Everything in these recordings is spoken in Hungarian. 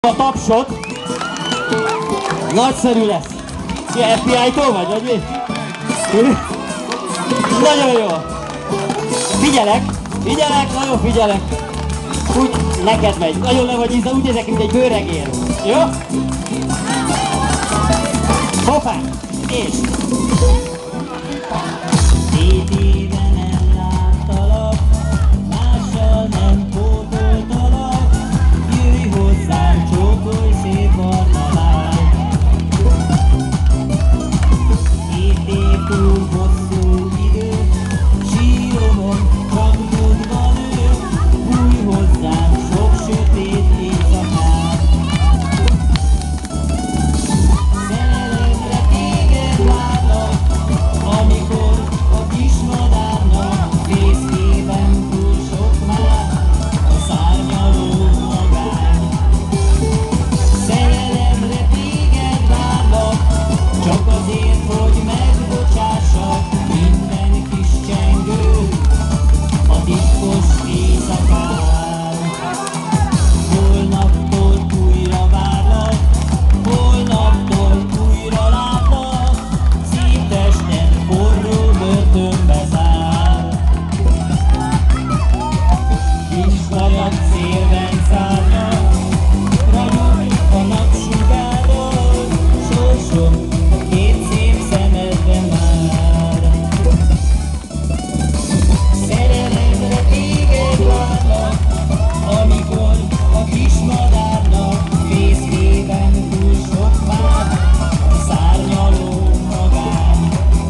A tapsot nagyszerű lesz. Szia, FBI-tól vagy mi? Nagyon jó. Figyelek, nagyon figyelek. Úgy neked megy. Nagyon le vagy ízza, úgy nézek, mint egy bőregér. Jó? Hoppá! És... 7 éve nem láttalak, mással nem pótoltalak. Jöjj hozzám, csókolj szép barna lány. 7 év túl hosszú idő, síromon csak tudva nő. Bújj hozzám, sok sötét éjszakán. Szerelemre téged várlak, amikor a kismadárnak fészkében túl sok már a szárnyaló magány. Szerelemre téged várlak, csak azért, hogy megbocsássak minden kis csengő a titkos éjszakán. Holnaptól újra várlak, holnaptól újra látlak, szép tested forró börtönbe zár. Kis vadak szélben szárnyal, ragyog a napsugárral, sorsom két szép szemedben már. Szerelemre téged várlak, amikor a kismadárnak fészkében túl sok már a szárnyaló magány.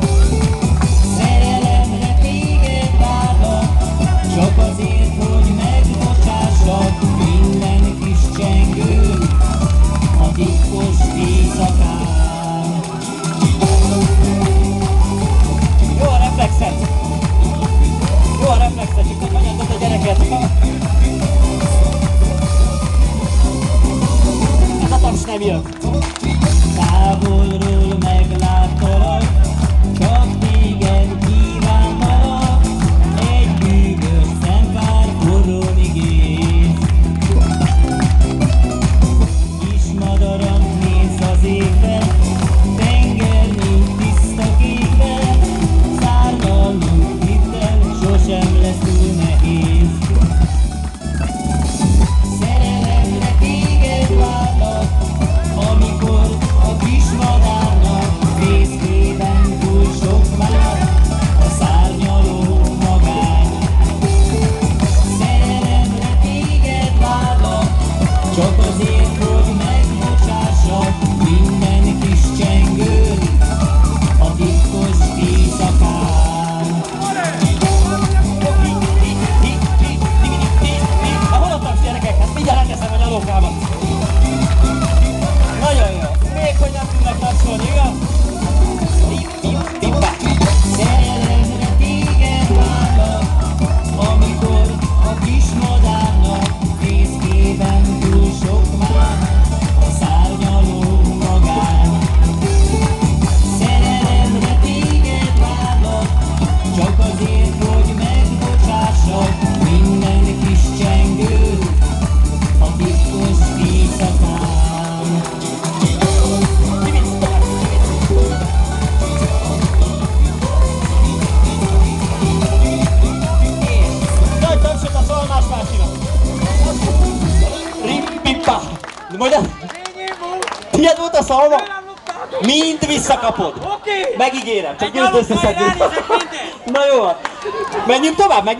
Szerelemre téged várlak, csak azért, hogy megbocsássak minden kis csengő a titkos éjszakán. Jó a reflexet! Jó a reflexet, csak hagyjatok a gyereket! Ez a taps nem jön! Távolról megláttalak, csak téged kívántalak, egy bűvös szempár forrónig ész. Kis madaram néz az égbe, tengernyi tiszta kékbe, szárnyalnunk hittel sosem lesz túl nehéz. Szerelemre téged várlak, amikor a kismadárnak fészkében túl sok már a szárnyaló magány. Szerelemre téged várlak, csak azért, hogy megbocsássak minden kis csengő a titkos éjszakán. Hol a taps, gyerekek? Hát mindjárt leteszem a nyalókámat. Nagyon jó. Még hogy nem tudnak tapsolni, igaz? Pippa. Szerelemre téged várlak, amikor a kismadárnak fészkében túl sok már a szárnyaló magány. Szerelemre téged várlak, csak azért, hogy megbocsássak minden kis csengő a titkos éjszakán. Nagy tapsot a szalmás másinak! Pippa! Majd tiéd volt a szalma? Mind visszakapod! Megígérem, csak győzd összeszedni! Na jó, menjünk tovább!